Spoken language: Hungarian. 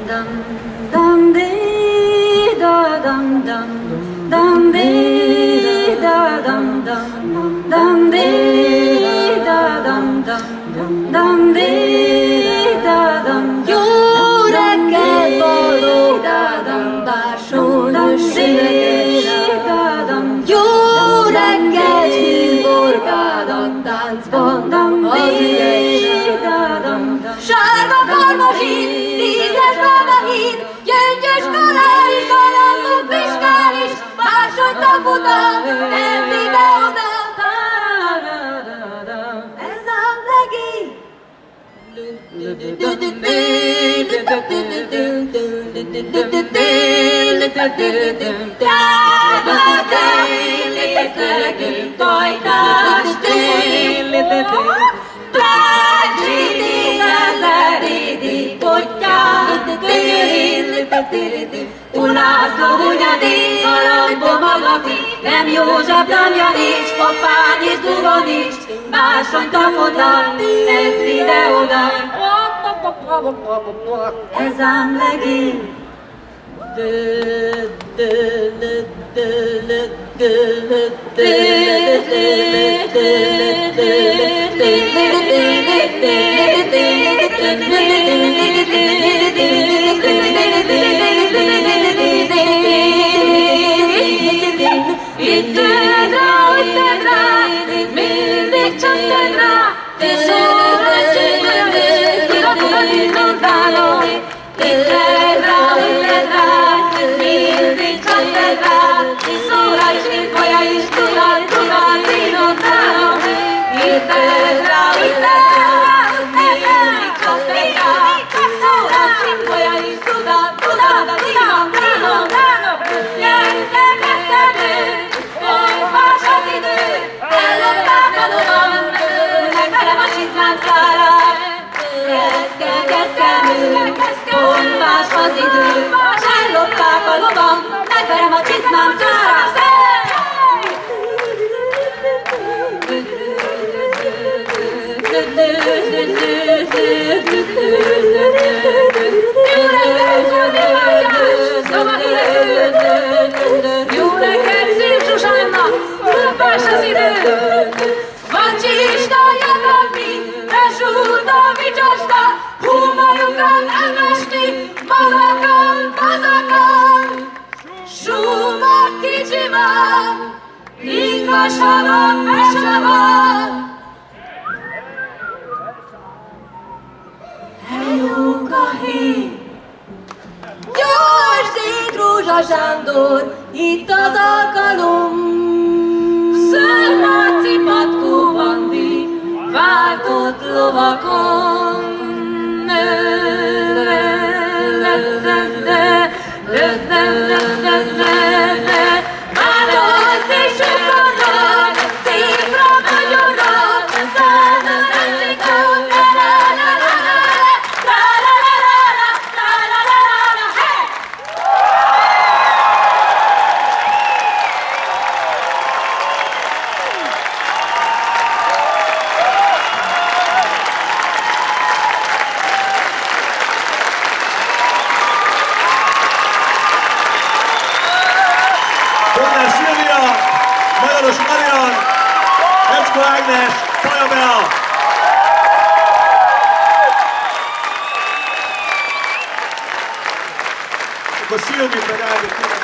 dum dum dee da dum dum dum dee da dum dum dum dee da dum dum dum dee da dum. Jó reggel való bársonyos jó reggel hűborgádat táncban az ügyes sárga karmazsin, tízes bálahíd, gyöngyös kalár is, galambok piskál is, másodt a futam, nem ide-oda. Ez a legény. Ulászló hunyadék, galambom magafi, nem József, nem Janincs, papány és duva nincs, másonyt a fotam, nem ide-oda. Ez ám legény. Vitted rá, mindig csatted rá, te szóra csöngöd, kirakod intotálom. Vitted rá, mindig csatted rá, te szóra is, kaja is, tudod, intotálom. Vitted rá, mindig csatted rá, te szóra is, kaja is, tudod, intotálom. Olvás az idő, s ellopták a lovam, megverem a csizmám szárát. Jó reggelt, szép Zsuzsanna, olvás az idő. Vancsista jakadni, besúrta, vicsasta, húmajukat elmesni, mazakon, súmak kicsimak, ingvasavak, mesavak. Eljók a híd, gyors Rózsa Sándor, itt az alkalom. Szörmáci patkó bandi, váltott lovakon. Változt és sokannak, szívra magyarnak, szállna rendikon, Ágnes, Faja Bea! Akkor Szilvi meg Ági.